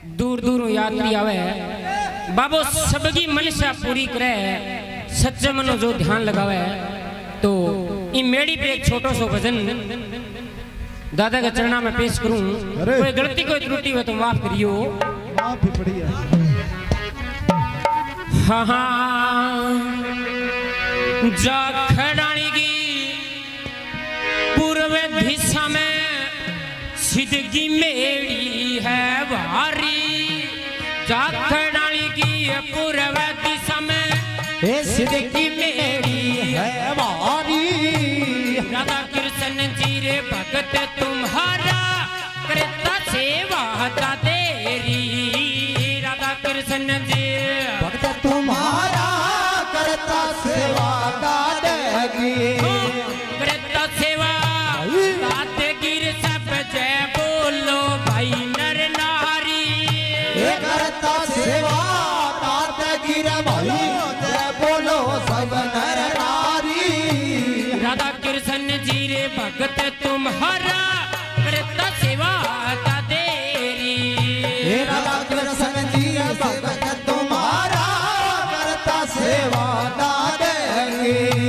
दूर दूर यात्री आवे बाबो सबकी मनसा पूरी करे सच्चे मनो जो ध्यान लगावे तो इन मेड़ी पे एक छोटो सो भजन दादा के चरणा में पेश करूं। कोई गलती कोई त्रुटि हो तो माफ करियो। माफ ही पड़ी है। हाँ हाँ जाखड़ानी की पूर्व दिशा में सिद्धगी मेरी है भारी। जाखड़ानी की पूर्व दिशा में सिद्धगी मेरी है भारी। राधा कृष्ण जी रे भगत तुम्हारा करता सेवा तेरी। राधा कृष्ण जी भगत तुम्हारा करता सेवा दादेगी। करता सेवा दादेगिर सब जय बोलो भाई नर नारी। करता सेवा दादेगिर भाई जय बोलो सब नर नारी। राधा कृष्ण जी रे भगत तुम्हारा करता सेवा तेरी। राधा कृष्ण जी भगत तुम्हारा करता सेवा दादेगी।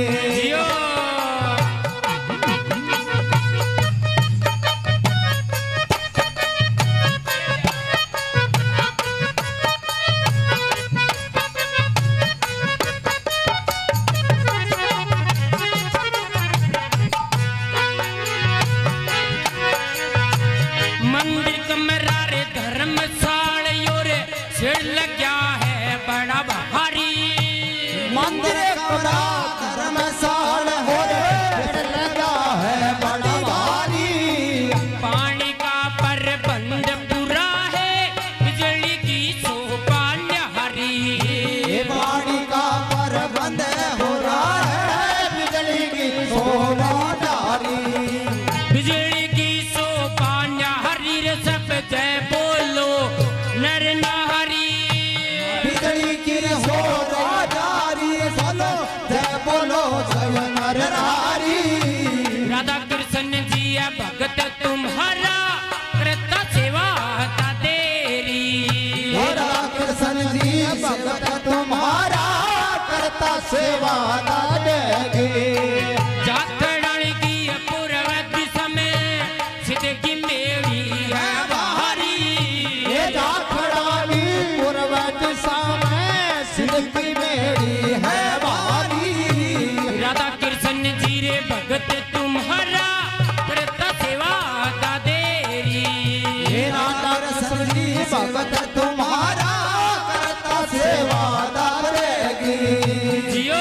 मंदिर कमरा रे धर्मशाल योरे सिर लग्या है बड़ा भारी। मंदिर कमरा धर्मशाल हो रे लगा है बड़ा भारी। पानी का प्रबंध पूरा है बिजली की शोभा न्यारी। पानी का प्रबंध हो रहा है बिजली की शोभा न्यारी। बिजली की शोभा न्यारी रे सब जय बोलो नर नारी। बिजली की शोभा न्यारी सुनो जय बोलो सब नर नारी। राधा कृष्ण जी भगत तुम्हारा करता सेवा तेरी। राधा कृष्ण जी भगत तुम्हारा करता सेवा दादेगी। जाखड़ानी की पूर्व दिशा में सिद्धगी मेरी है भारी। ये जाखड़ानी पूर्व दिशा में सिद्धगी मेरी है भारी। राधा कृष्ण जी रे भगत तुम्हारा करता सेवा तेरी। ये राधा कृष्ण जी भगत तुम्हारा करता सेवा दादेगी। जियो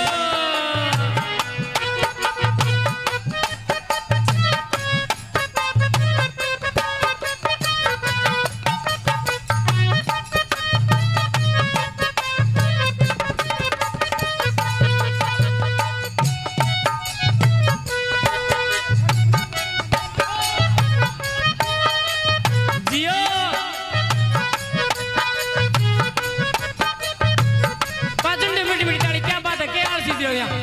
जियो पाचन दे मिठी मिठी ताड़ी क्या बात है क्या आलसी दियो यहाँ।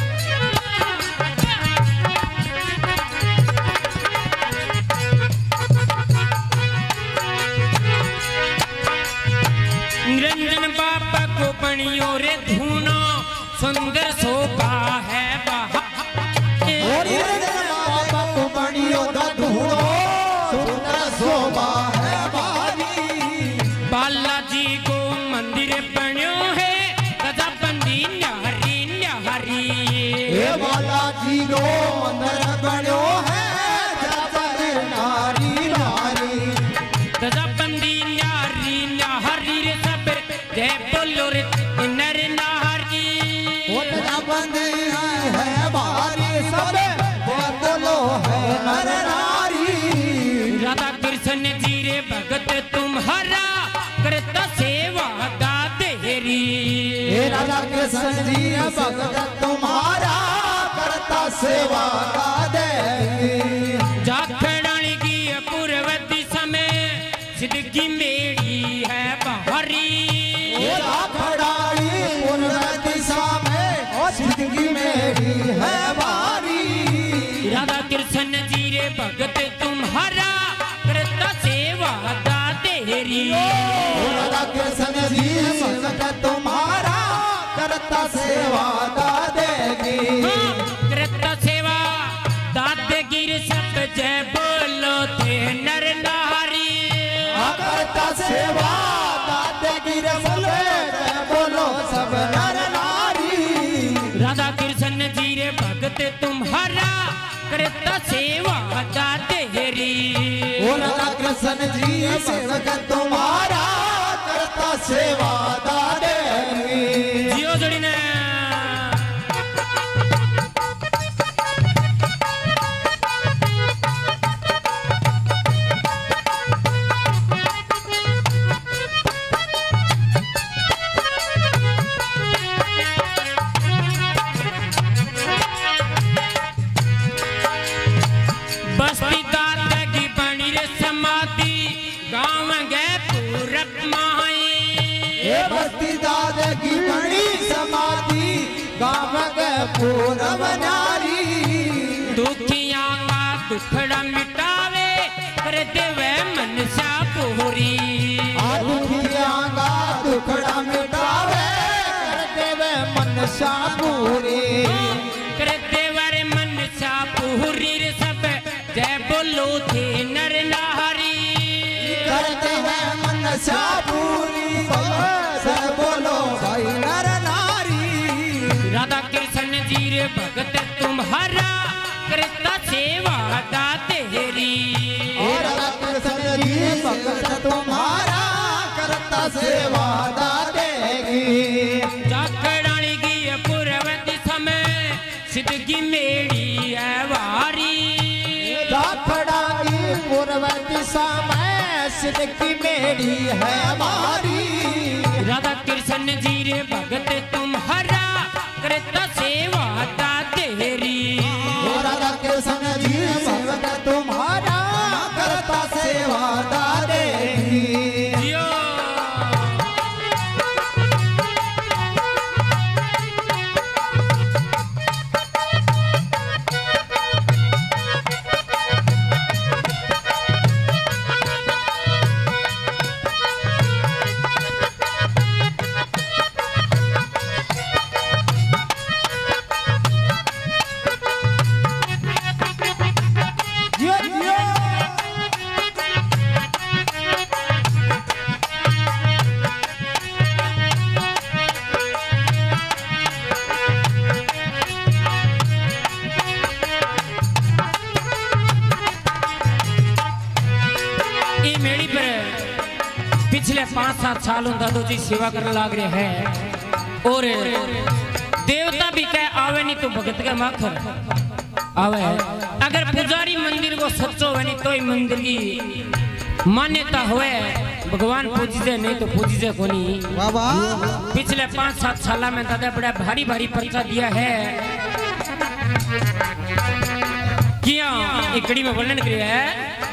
निरंजन बाबा को बनियो रे धूनो सुंदर शोभा है और निरंजन बाबा को बनियो दा धूनो सुंदर शोभा है भारी। बालाजी को मंदिर बन्यो है गजाबंदी न्यारी न्यारी। हे बालाजी रो मंदिर बन्यो है गजाबंदी नारी नारी। गजाबंदी न्यारी न्यारी रे सब जय बोलो रे नर नारी। वो गजाबंदी है भारी सब जय बोलो है नर नारी। राधा कृष्ण जी रे भगत तुम्हारा करता सेवा तेरी। हे राधा कृष्ण जी भगत तुम्हारा करता सेवा दादेगी। जाखड़ानी की पूर्व दिशा में सिद्धगी मेरी है भारी। जाखड़ानी पूर्व दिशा में सिद्धगी मेरी है भारी। राधा कृष्ण जी रे भगत तुम्हारा करता सेवा तेरी। करता सेवा दादगिर सब जय बोलो थे नर नारी। करता सेवा दादगिर सब जय बोलो सब नर नारी। राधा कृष्ण जी रे भगत तुम्हारा करता सेवा दादेरी। ओ राधा कृष्ण जी सेवक तुम्हारा करता सेवा दादेरी। जियो जोड़ीने बस्ती दादगी बनी रे समाधि गाँव गए पूरब माई। ये बस्ती दादगी बनी समाधि गाँव गए पूरब नारी। दुखियां का दुखड़ा मिटावे कर देवे मनसा पूरी। दुखियां का दुखड़ा मिटावे कर देवे मनसा पूरी। कर देवे रे मनसा पूरी रे सब जय बोलो थे नर नारी। कर देवे मनसा पूरी सब बोलो भाई नर नारी। राधा कृष्ण जी रे भगत तुम्हारा करता सेवा दातेरी। और राधा कृष्ण जी भगत तुम्हारा करता सेवा दादेगी। जाखड़ाली की पूर्व दिशा में सिद्धगी मेरी है वारी। जाखड़ा की पूर्व दिशा में सिद्ध की मेरी है हमारी। राधा कृष्ण जी रे भगत तुम्हारा करता सेवा दातेरी। राधा कृष्ण जी भगत तुम्हारा करता सेवा दादेगी। जियो जियो जियो ये मेरी पर पिछले 5-7 सालों दादू जी सेवा करने लग रहे हैं। और देवता भी कह आवे नहीं तो भगत के माखर आवे। अगर पुजारी मंदिर को सच्चो है नहीं तो ही मंदिर की मान्यता हुए। भगवान पूजिजे नहीं तो पूजिजे कोनी। बाबा पिछले 5-7 साल में दादा बड़ा भारी भारी पर्चा दिया है। किया इकड़ी में वर्णन किया है।